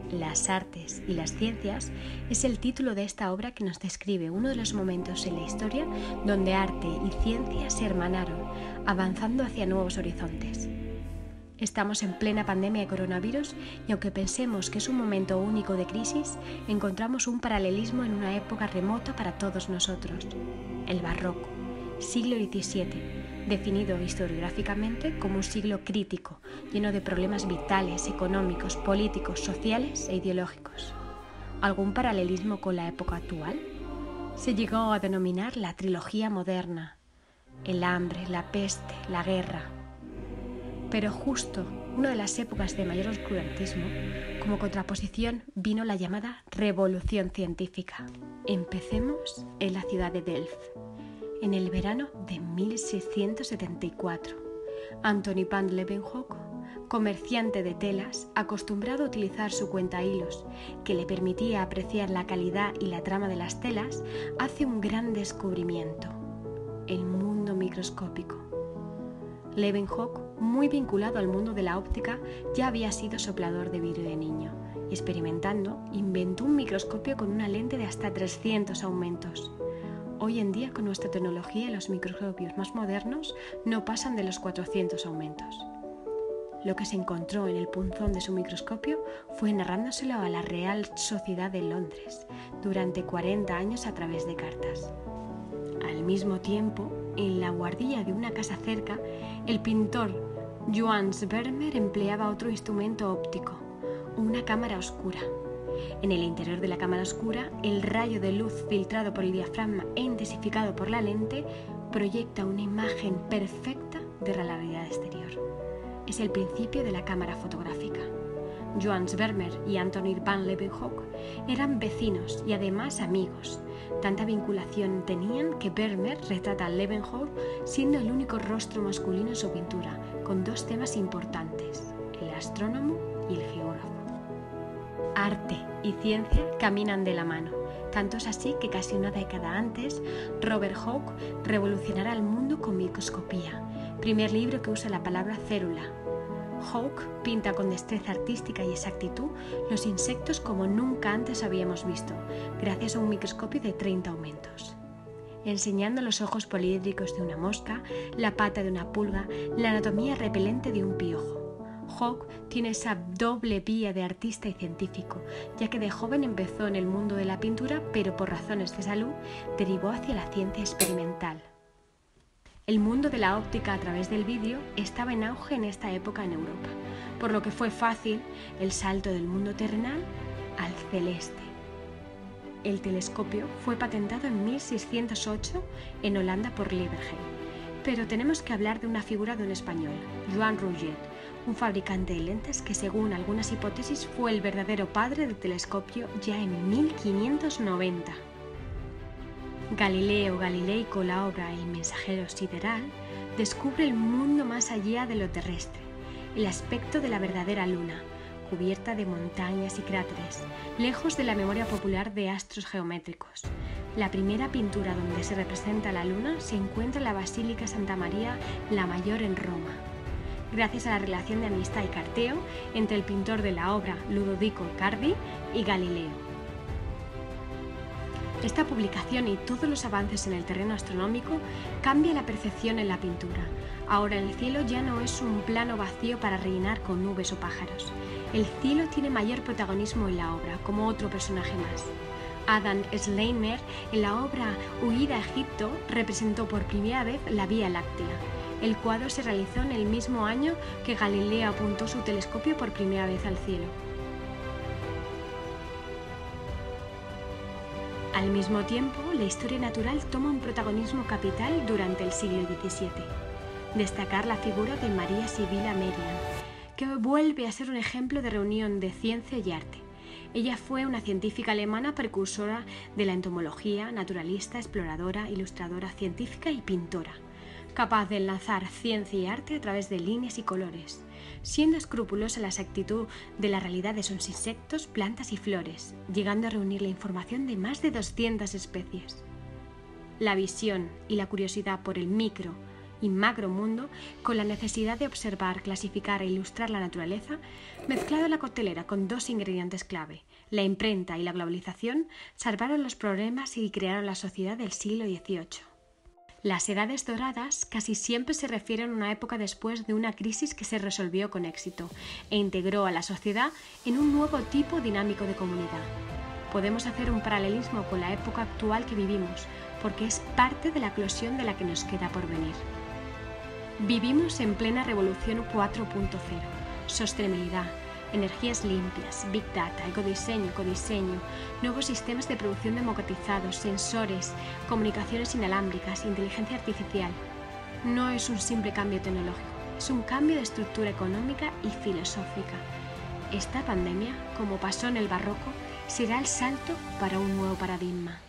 Las artes y las ciencias es el título de esta obra que nos describe uno de los momentos en la historia donde arte y ciencia se hermanaron, avanzando hacia nuevos horizontes. Estamos en plena pandemia de coronavirus y aunque pensemos que es un momento único de crisis, encontramos un paralelismo en una época remota para todos nosotros, el barroco, siglo XVII, definido historiográficamente como un siglo crítico, lleno de problemas vitales, económicos, políticos, sociales e ideológicos. ¿Algún paralelismo con la época actual? Se llegó a denominar la trilogía moderna: el hambre, la peste, la guerra. Pero justo una de las épocas de mayor oscurantismo, como contraposición, vino la llamada Revolución Científica. Empecemos en la ciudad de Delft. En el verano de 1674, Anthony van Leeuwenhoek, comerciante de telas, acostumbrado a utilizar su cuentahilos, que le permitía apreciar la calidad y la trama de las telas, hace un gran descubrimiento: el mundo microscópico. Leeuwenhoek, muy vinculado al mundo de la óptica, ya había sido soplador de vidrio de niño y, experimentando, inventó un microscopio con una lente de hasta 300 aumentos. Hoy en día, con nuestra tecnología, los microscopios más modernos no pasan de los 400 aumentos. Lo que se encontró en el punzón de su microscopio fue narrándoselo a la Real Sociedad de Londres durante 40 años a través de cartas. Al mismo tiempo, en la buhardilla de una casa cerca, el pintor Johannes Vermeer empleaba otro instrumento óptico, una cámara oscura. En el interior de la cámara oscura, el rayo de luz filtrado por el diafragma e intensificado por la lente proyecta una imagen perfecta de la realidad exterior. Es el principio de la cámara fotográfica. Johannes Vermeer y Anthony van Leeuwenhoek eran vecinos y además amigos. Tanta vinculación tenían que Vermeer retrata a Leeuwenhoek siendo el único rostro masculino en su pintura, con dos temas importantes: el astrónomo y el geógrafo. Arte y ciencia caminan de la mano, tanto es así que casi una década antes, Robert Hooke revolucionará el mundo con microscopía, primer libro que usa la palabra célula. Hooke pinta con destreza artística y exactitud los insectos como nunca antes habíamos visto, gracias a un microscopio de 30 aumentos. Enseñando los ojos poliédricos de una mosca, la pata de una pulga, la anatomía repelente de un piojo. Hooke tiene esa doble vía de artista y científico, ya que de joven empezó en el mundo de la pintura, pero por razones de salud derivó hacia la ciencia experimental. El mundo de la óptica a través del vídeo estaba en auge en esta época en Europa, por lo que fue fácil el salto del mundo terrenal al celeste. El telescopio fue patentado en 1608 en Holanda por Leverhulme, pero tenemos que hablar de una figura de un español, Joan Roget, un fabricante de lentes que, según algunas hipótesis, fue el verdadero padre del telescopio ya en 1590. Galileo Galilei, con la obra El mensajero sideral, descubre el mundo más allá de lo terrestre, el aspecto de la verdadera luna, cubierta de montañas y cráteres, lejos de la memoria popular de astros geométricos. La primera pintura donde se representa la luna se encuentra en la Basílica Santa María la Mayor en Roma, gracias a la relación de amistad y carteo entre el pintor de la obra, Ludovico Cardi, y Galileo. Esta publicación y todos los avances en el terreno astronómico cambian la percepción en la pintura. Ahora el cielo ya no es un plano vacío para rellenar con nubes o pájaros. El cielo tiene mayor protagonismo en la obra, como otro personaje más. Adam Schleimer, en la obra Huida a Egipto, representó por primera vez la Vía Láctea. El cuadro se realizó en el mismo año que Galileo apuntó su telescopio por primera vez al cielo. Al mismo tiempo, la historia natural toma un protagonismo capital durante el siglo XVII. Destacar la figura de María Sibila Merian, que vuelve a ser un ejemplo de reunión de ciencia y arte. Ella fue una científica alemana precursora de la entomología, naturalista, exploradora, ilustradora, científica y pintora, capaz de enlazar ciencia y arte a través de líneas y colores, siendo escrupulosa la exactitud de la realidad de sus insectos, plantas y flores, llegando a reunir la información de más de 200 especies. La visión y la curiosidad por el micro y macromundo con la necesidad de observar, clasificar e ilustrar la naturaleza, mezclado en la coctelera con dos ingredientes clave, la imprenta y la globalización, salvaron los problemas y crearon la sociedad del siglo XVIII. Las edades doradas casi siempre se refieren a una época después de una crisis que se resolvió con éxito e integró a la sociedad en un nuevo tipo dinámico de comunidad. Podemos hacer un paralelismo con la época actual que vivimos, porque es parte de la eclosión de la que nos queda por venir. Vivimos en plena revolución 4.0, sostenibilidad, energías limpias, Big Data, ecodiseño, codiseño, nuevos sistemas de producción democratizados, sensores, comunicaciones inalámbricas, inteligencia artificial. No es un simple cambio tecnológico, es un cambio de estructura económica y filosófica. Esta pandemia, como pasó en el barroco, será el salto para un nuevo paradigma.